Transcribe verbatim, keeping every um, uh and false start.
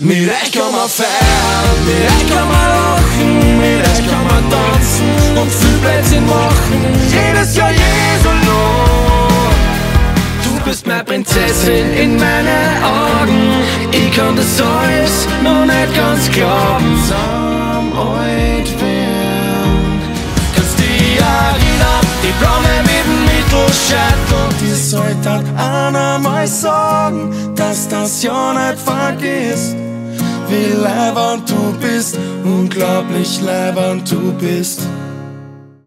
Mit euch kann man feiern, mit euch kann man lachen, mit euch kann man tanzen und viel Blödsinn machen. Jedes Jahr Jesolo. Du bist meine Prinzessin in meinen Augen. Ich kann das alles noch nicht ganz glauben. Sam alt werden. Kannst dich erinnern, die Blonde mit dem Mittelscheitel. Die sollte einer mal sagen, dass das ja nicht vergisst. Wie leibend du bist, unglaublich leibend du bist.